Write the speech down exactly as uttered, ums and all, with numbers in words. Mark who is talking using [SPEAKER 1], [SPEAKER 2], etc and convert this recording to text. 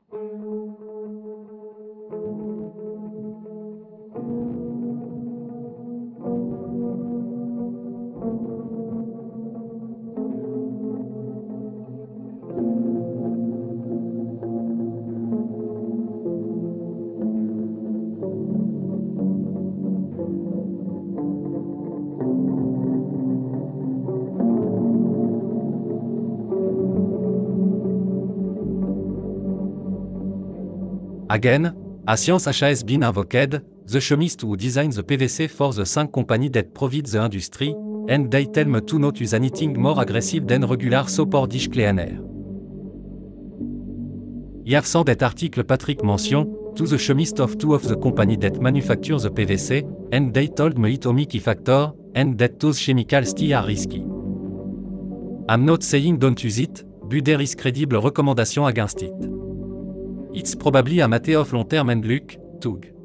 [SPEAKER 1] Again, a science has been invoked, the chemist who designed the P V C for the cinq company that provide the industry, and they tell me to not use anything more aggressive than regular soap or dish cleaner. Here sent that article Patrick mention, to the chemist of two of the company that manufacture the P V C, and they told me it a key factor, and that those chemicals still are risky. I'm not saying don't use it, but there is credible recommendation against it. It's probably a matter of long term and luck, too.